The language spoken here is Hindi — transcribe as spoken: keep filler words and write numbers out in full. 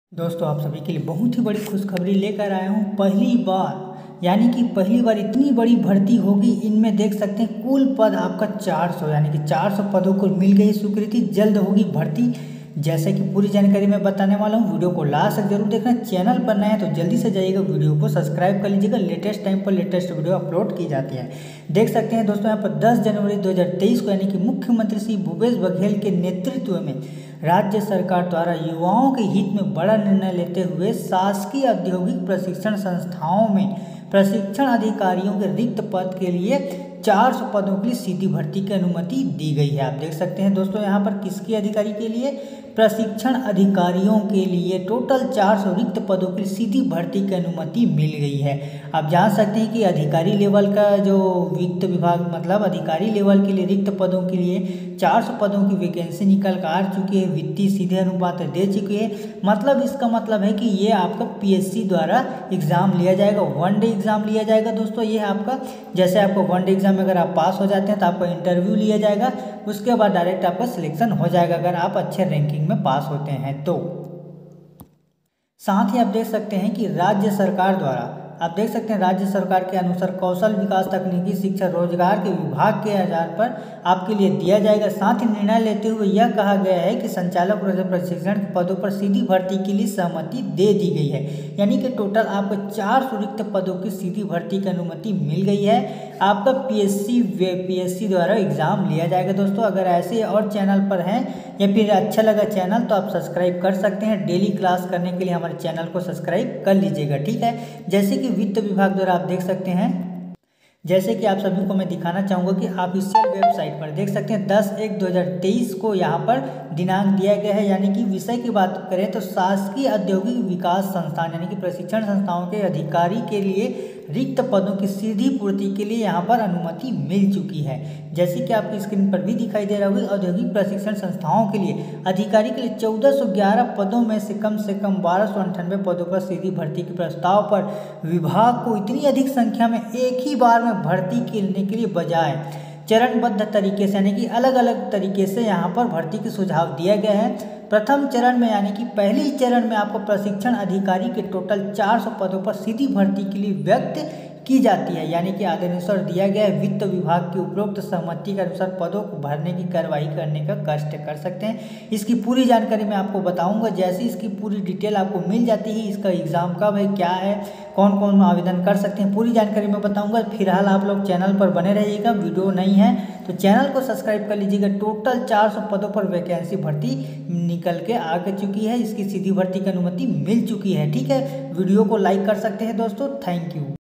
दोस्तों आप सभी के लिए बहुत ही बड़ी खुशखबरी लेकर आया हूँ। पहली बार यानी कि पहली बार इतनी बड़ी भर्ती होगी। इनमें देख सकते हैं कुल पद आपका चार सौ यानी कि चार सौ पदों को मिल गई स्वीकृति। जल्द होगी भर्ती, जैसे कि पूरी जानकारी मैं बताने वाला हूँ। वीडियो को लास्ट तक जरूर देखना। चैनल पर नए हैं तो जल्दी से जाइएगा, वीडियो को सब्सक्राइब कर लीजिएगा। लेटेस्ट टाइम पर लेटेस्ट वीडियो अपलोड की जाती है। देख सकते हैं दोस्तों यहाँ पर दस जनवरी दो हज़ार तेईस को यानी कि मुख्यमंत्री श्री भूपेश बघेल के नेतृत्व में राज्य सरकार द्वारा युवाओं के हित में बड़ा निर्णय लेते हुए शासकीय औद्योगिक प्रशिक्षण संस्थाओं में प्रशिक्षण अधिकारियों के रिक्त पद के लिए चार सौ पदों के लिए सीधी भर्ती की अनुमति दी गई है। आप देख सकते हैं दोस्तों यहाँ पर किसके अधिकारी के लिए, प्रशिक्षण अधिकारियों के लिए टोटल चार सौ रिक्त पदों के लिए सीधी भर्ती की अनुमति मिल गई है। आप जान सकते हैं कि अधिकारी लेवल का जो वित्त विभाग मतलब अधिकारी लेवल के लिए रिक्त पदों के लिए चार सौ पदों की वैकेंसी निकल कर आ चुकी है। वित्तीय सीधे अनुपात दे चुकी है। मतलब इसका मतलब है कि ये आपका पीएससी द्वारा एग्जाम लिया जाएगा, वन डे एग्जाम लिया जाएगा। दोस्तों ये आपका जैसे आपको वन डे एग्जाम में अगर आप पास हो जाते हैं तो आपका इंटरव्यू लिया जाएगा, उसके बाद डायरेक्ट आपका सिलेक्शन हो जाएगा अगर आप अच्छे रैंकिंग में पास होते हैं तो। साथ ही आप देख सकते हैं कि राज्य सरकार द्वारा आप देख सकते हैं राज्य सरकार के अनुसार कौशल विकास तकनीकी शिक्षा रोजगार के विभाग के आधार पर आपके लिए दिया जाएगा। साथ ही निर्णय लेते हुए यह कहा गया है कि संचालक प्रशिक्षण के पदों पर सीधी भर्ती के लिए सहमति दे दी गई है। यानी कि टोटल आपको चार सौ रिक्त पदों की सीधी भर्ती की अनुमति मिल गई है। आपका पीएससी पीएससी द्वारा एग्जाम लिया जाएगा। दोस्तों अगर ऐसे और चैनल पर हैं या फिर अच्छा लगा चैनल तो आप सब्सक्राइब कर सकते हैं। डेली क्लास करने के लिए हमारे चैनल को सब्सक्राइब कर लीजिएगा, ठीक है। जैसे कि वित्त विभाग द्वारा आप देख सकते हैं, जैसे कि आप सभी को मैं दिखाना चाहूँगा कि ऑफिशियल वेबसाइट पर देख सकते हैं दस एक दो हज़ार तेईस को यहाँ पर दिनांक दिया गया है। यानी कि विषय की बात करें तो शासकीय औद्योगिक विकास संस्थान यानी कि प्रशिक्षण संस्थाओं के अधिकारी के लिए रिक्त पदों की सीधी पूर्ति के लिए यहाँ पर अनुमति मिल चुकी है। जैसे कि आपकी स्क्रीन पर भी दिखाई दे रहा होगा, औद्योगिक प्रशिक्षण संस्थाओं के लिए अधिकारी के लिए चौदह सौ ग्यारह पदों में से कम से कम बारह सौ अंठानवे पदों पर सीधी भर्ती के प्रस्ताव पर विभाग को इतनी अधिक संख्या में एक ही बार में भर्ती करने के लिए बजाय चरणबद्ध तरीके से यानी कि अलग अलग तरीके से यहाँ पर भर्ती के सुझाव दिया गया है। प्रथम चरण में यानी कि पहले ही चरण में आपको प्रशिक्षण अधिकारी के टोटल चार सौ पदों पर सीधी भर्ती के लिए व्यक्त की जाती है। यानी कि आदेशानुसार दिया गया है वित्त विभाग की उपरोक्त सहमति के अनुसार पदों को भरने की कार्रवाई करने का कष्ट कर सकते हैं। इसकी पूरी जानकारी मैं आपको बताऊंगा। जैसे इसकी पूरी डिटेल आपको मिल जाती है, इसका एग्जाम कब है, क्या है, कौन कौन आवेदन कर सकते हैं, पूरी जानकारी मैं बताऊंगा। फिलहाल आप लोग चैनल पर बने रहिएगा। वीडियो नहीं है तो चैनल को सब्सक्राइब कर लीजिएगा। टोटल चार सौ पदों पर वैकेंसी भर्ती निकल के आ चुकी है। इसकी सीधी भर्ती की अनुमति मिल चुकी है, ठीक है। वीडियो को लाइक कर सकते हैं दोस्तों। Thank you.